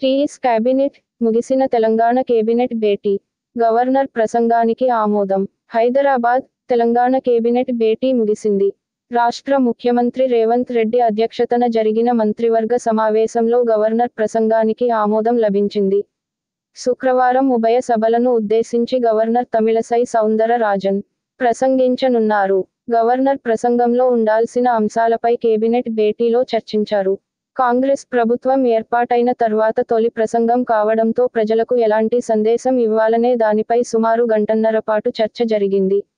TS cabinet ముగిసిన Telangana cabinet భేటీ. Governor ప్రసంగానికి ఆమోదం. హైదరాబాద్, తెలంగాణ కేబినెట్ భేటీ ముగిసింది. రాష్ట్ర ముఖ్యమంత్రి రేవంత్ రెడ్డి అధ్యక్షతన జరిగిన మంత్రివర్గ సమావేశంలో గవర్నర్ ప్రసంగానికి ఆమోదం లభించింది. శుక్రవారం ఉభయ సభలను ఉద్దేశించి గవర్నర్ తమిళసై సౌందర రాజన్ ప్రసంగించనున్నారు. గవర్నర్ ప్రసంగంలో ఉండాల్సిన అంశాలపై కేబినెట్ భేటీలో చర్చించారు. కాంగ్రెస్ ప్రభుత్వం ఏర్పాటైన తర్వాత తొలి ప్రసంగం కావడంతో ప్రజలకు ఎలాంటి సందేశం ఇవ్వాలనే దానిపై సుమారు గంటన్నర పాటు చర్చ జరిగింది.